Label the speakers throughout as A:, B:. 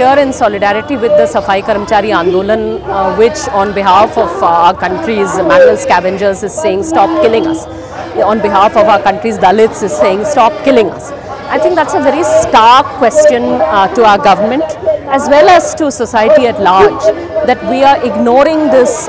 A: here in solidarity with the Safai Karamchari Andolan, which on behalf of our country's manual scavengers is saying stop killing us. On behalf of our country's Dalits is saying stop killing us. I think that's a very stark question to our government as well as to society at large, that we are ignoring this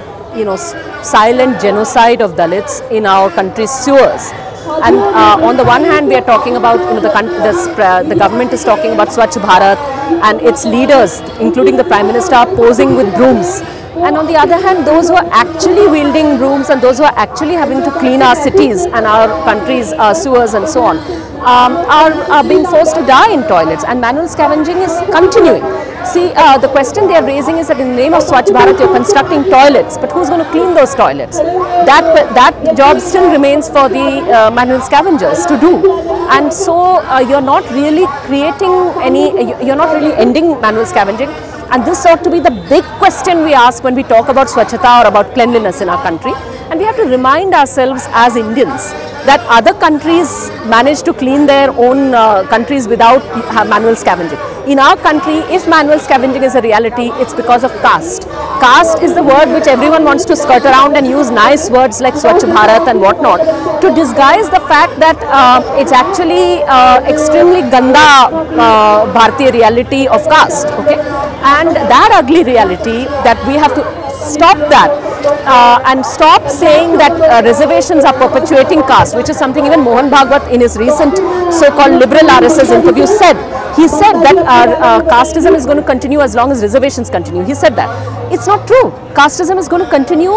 A: silent genocide of Dalits in our country's sewers. And on the one hand, we are talking about, the government is talking about Swachh Bharat and its leaders, including the Prime Minister, posing with brooms. And on the other hand, those who are actually wielding brooms and those who are actually having to clean our cities and our country's sewers and so on, are being forced to die in toilets, and manual scavenging is continuing. See, the question they are raising is that in the name of Swachh Bharat, you're constructing toilets, but who's going to clean those toilets? That job still remains for the manual scavengers to do. And so you're not really creating you're not really ending manual scavenging. And this ought to be the big question we ask when we talk about Swachhata or about cleanliness in our country. And we have to remind ourselves as Indians that other countries manage to clean their own countries without manual scavenging. In our country, if manual scavenging is a reality, it's because of caste. Caste is the word which everyone wants to skirt around and use nice words like Swachh Bharat and whatnot to disguise the fact that it's actually extremely ganda Bharatiya reality of caste. Okay? And that ugly reality, that we have to stop that and stop saying that reservations are perpetuating caste, which is something even Mohan Bhagwat in his recent so-called liberal RSS interview said. He said that casteism is going to continue as long as reservations continue. He said that. It's not true. Casteism is going to continue.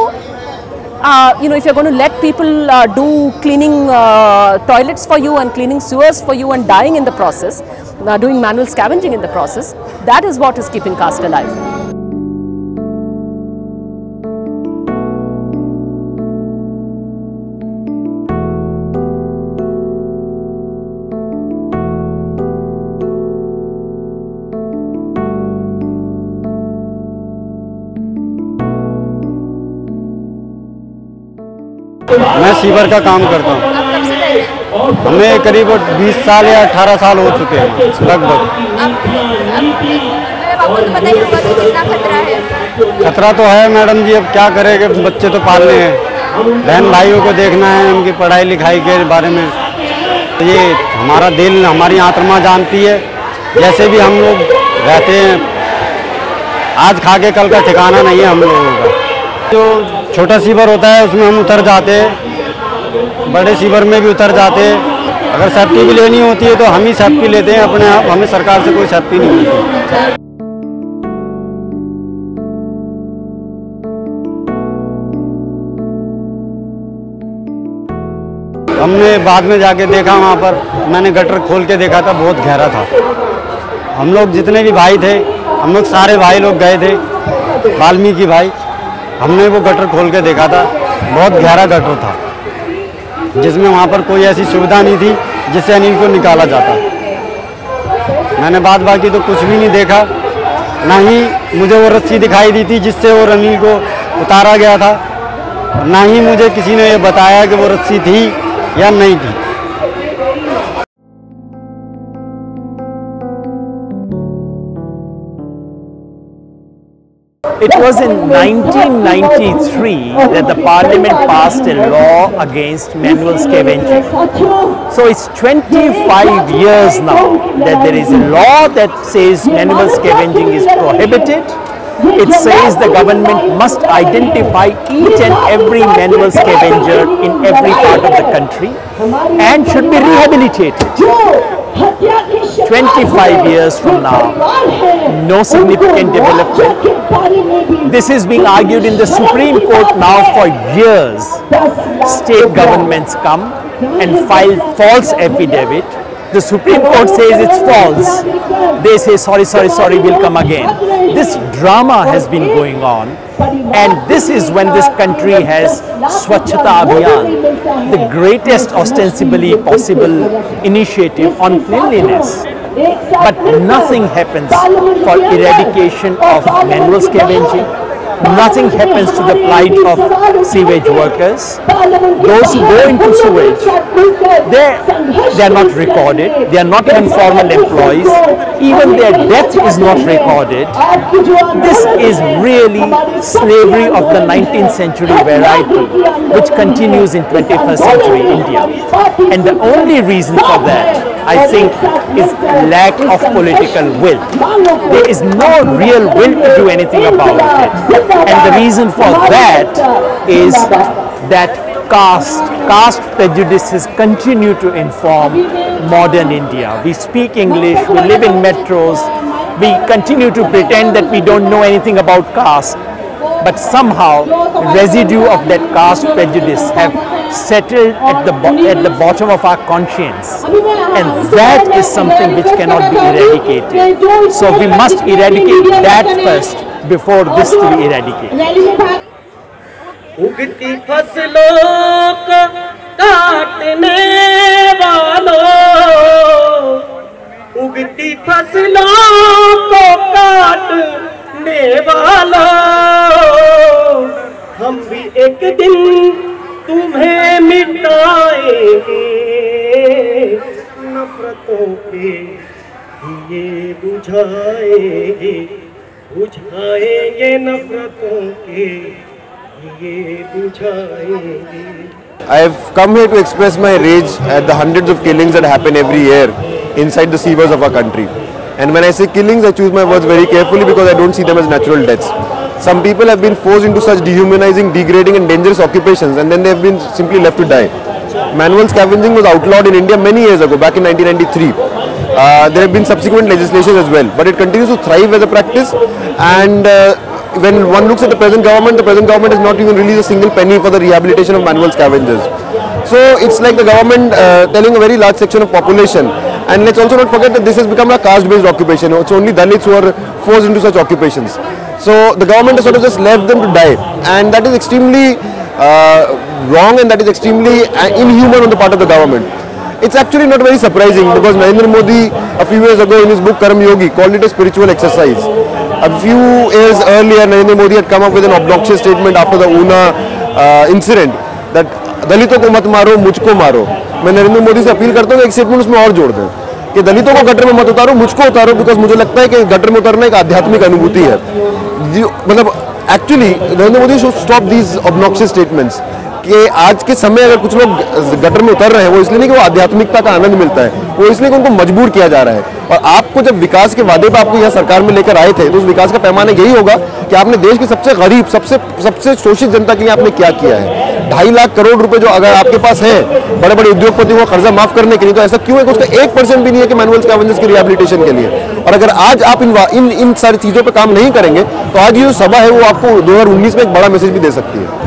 A: If you're going to let people do cleaning toilets for you and cleaning sewers for you and dying in the process, doing manual scavenging in the process, that is what is keeping caste alive.
B: मैं sewer का काम करता हूँ। हमें करीब 20 साल या 18 साल हो चुके हैं लगभग। खतरा तो है मैडम जी, अब क्या करेंगे, बच्चे तो पालने हैं, बहन भाइयों को देखना है, उनकी पढ़ाई लिखाई के बारे में। तो ये हमारा दिल, हमारी आत्मा जानती है। जैसे भी हम लोग रहते हैं, आज खा के कल का ठिकाना नहीं है हम लोगों का। जो छोटा सीवर होता है उसमें हम उतर जाते हैं, बड़े सीवर में भी उतर जाते हैं। अगर सेफ्टी भी लेनी होती है तो हम ही सेफ्टी लेते हैं अपने आप, हमें सरकार से कोई सेफ्टी नहीं मिलती। हमने बाद में जाके देखा, वहाँ पर मैंने गटर खोल के देखा था, बहुत गहरा था। हम लोग जितने भी भाई थे, हम लोग सारे भाई लोग गए थे, वाल्मीकि भाई, हमने वो गटर खोल के देखा था, बहुत गहरा गटर था, जिसमें वहाँ पर कोई ऐसी सुविधा नहीं थी जिससे अनिल को निकाला जाता। मैंने बाद बाकी तो कुछ भी नहीं देखा, ना ही मुझे वो रस्सी दिखाई दी थी जिससे वो अनिल को उतारा गया था, ना ही मुझे किसी ने ये बताया कि वो रस्सी थी या नहीं थी।
C: It was in 1993 that the Parliament passed a law against manual scavenging. So it's 25 years now that there is a law that says manual scavenging is prohibited. It says the government must identify each and every manual scavenger in every part of the country and should be rehabilitated. 25 years from now, no significant development. This is being argued in the Supreme Court now for years. State governments come and file false affidavit. The Supreme Court says it's false. They say sorry, we'll come again. This drama has been going on, and this is when this country has Swachhata Abhiyan, the greatest ostensibly possible initiative on cleanliness. But nothing happens for eradication of manual scavenging. nothing happens to the plight of sewage workers. Those who go into sewage, they are not recorded. They are not even formal employees. Even their death is not recorded. This is really slavery of the 19th century variety, which continues in 21st century India. And the only reason for that, I think, is lack of political will. There is no real will to do anything about it. And the reason for that is that caste prejudices continue to inform modern India. We speak English, we live in metros, we continue to pretend that we don't know anything about caste, but somehow residue of that caste prejudice have settled at the bottom of our conscience, and that is something which cannot be eradicated. So we must eradicate that first before this to be eradicated.
D: उगती फसलों को काटने वालों, उगती फसलों को काटने वालों, हम भी एक दिन तुम्हें मिटाएंगे, नफरतों के दिए बुझाएंगे, बुझाएंगे नफरतों के
E: I have come here to express my rage at the hundreds of killings that happen every year inside the sewers of our country. And when I say killings, I choose my words very carefully because I don't see them as natural deaths. Some people have been forced into such dehumanizing, degrading and dangerous occupations, and then they have been simply left to die. Manual scavenging was outlawed in India many years ago, back in 1993. There have been subsequent legislation as well, but it continues to thrive as a practice. And when one looks at the present government has not even released a single penny for the rehabilitation of manual scavengers. So it's like the government telling a very large section of population. And let's also not forget that this has become a caste-based occupation. It's only Dalits who are forced into such occupations. So the government has sort of just left them to die, and that is extremely wrong, and that is extremely inhuman on the part of the government. It's actually not very surprising because Narendra Modi a few years ago in his book Karma Yogi called it a spiritual exercise. A few years earlier, Narendra Modi had come up with an obnoxious statement after the Una incident that दलितों को मत मारो, मुझको मारो. मैं नरेंद्र मोदी से appeal करता हूँ कि एक स्टेटमेंट उसमें और जोड़ दें कि दलितों को गटर में मत उतारो, मुझको उतारो, बिकॉज मुझे लगता है कि गटर में उतरना एक आध्यात्मिक अनुभूति है. मतलब actually Narendra Modi should stop these obnoxious statements कि आज के समय अगर कुछ लोग गटर में उतर रहे हैं वो इसलिए नहीं कि वो आध्यात्मिकता का आनंद मिलता है, वो इसलिए कि उनको मजबूर किया जा रहा है. और आपको जब विकास के वादे पर आपको यहाँ सरकार में लेकर आए थे तो उस विकास का पैमाना यही होगा कि आपने देश की सबसे गरीब सबसे शोषित जनता के लिए आपने क्या किया है. 2.5 लाख करोड़ रुपए जो अगर आपके पास है बड़े बड़े उद्योगपतियों को कर्जा माफ करने के लिए, तो ऐसा क्यों है कि उसका 1% भी नहीं है कि मैनुअल स्कैवेंजर्स की रिहैबिलिटेशन के लिए. और अगर आज आप इन सारी चीजों पर काम नहीं करेंगे तो आज ये जो सभा है वो आपको 2019 में एक बड़ा मैसेज भी दे सकती है.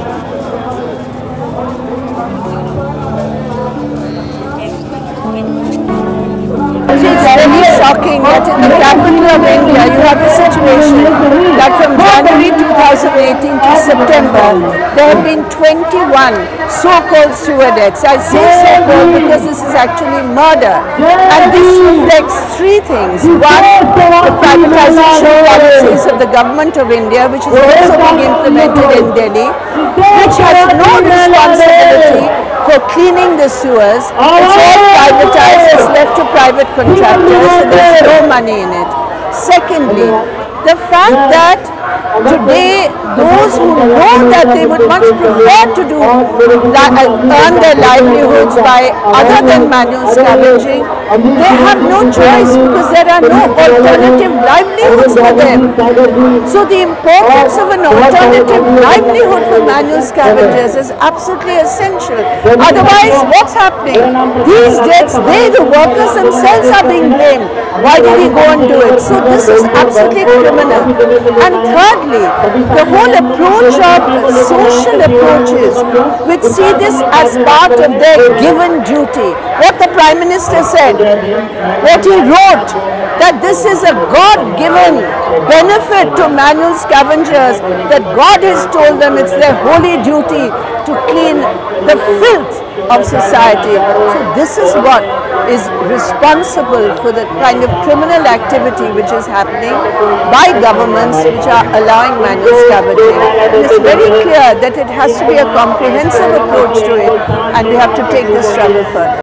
A: Very shocking that in the capital of India you have a situation that from January 2018 to September there have been 21 so-called sewer deaths. I say so-called because this is actually murder, and this reflects three things. One, the privatization policies of the government of India, which is also being implemented in Delhi, which has no responsibility for cleaning the sewers. It's all privatized, it's left to private contractors, and there's no money in it. Secondly, the fact that today those who know that they would much prefer to earn their livelihoods by other than manual scavenging, they have no choice because there are no alternative livelihoods for them. So the importance of an alternative livelihood for manual scavengers is absolutely essential. Otherwise, what's happening? These deaths, the workers themselves are being blamed. Why did he go and do it? So this is absolutely criminal. And thirdly, the whole approach of social approaches which see this as part of their given duty. What the Prime Minister said, what he wrote, that this is a God-given
F: benefit to manual scavengers that God has told them it's their holy duty to clean the filth of society. So this is what is responsible for the kind of criminal activity which is happening by governments which are allowing manual scavenging. And it's very clear that it has to be a comprehensive approach to it, and we have to take this struggle further.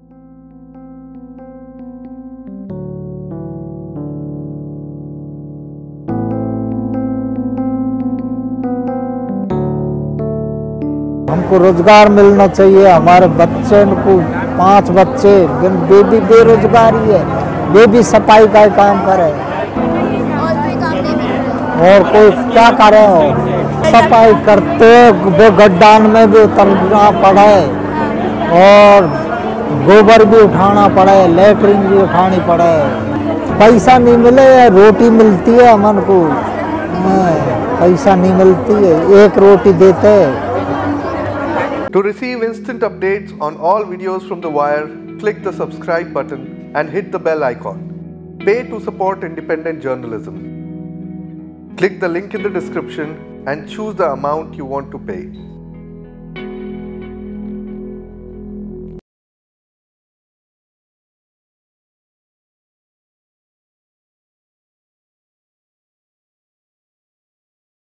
G: हमको रोजगार मिलना चाहिए। हमारे बच्चे को 5 बच्चे baby बेरोजगारी है, बेबी सफाई का काम करे और कोई क्या करे, सफाई करते वो गड्ढान में भी उतरना पड़े और गोबर भी उठाना पड़े, लेटरिन भी उठानी पड़े, पैसा नहीं मिले, रोटी मिलती है हमन को, पैसा नहीं मिलती है, एक रोटी देते।
H: To receive instant updates on all videos from The Wire, click the subscribe button and hit the bell icon. Pay to support independent journalism. Click the link in the description and choose the amount you want to pay.